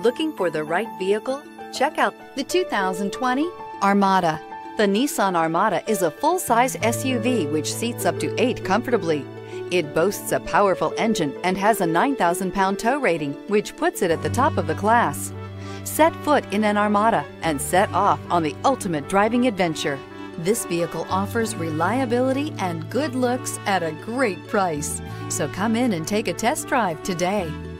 Looking for the right vehicle? Check out the 2020 Armada. The Nissan Armada is a full-size SUV which seats up to 8 comfortably. It boasts a powerful engine and has a 9,000-pound tow rating, which puts it at the top of the class. Set foot in an Armada and set off on the ultimate driving adventure. This vehicle offers reliability and good looks at a great price. So come in and take a test drive today.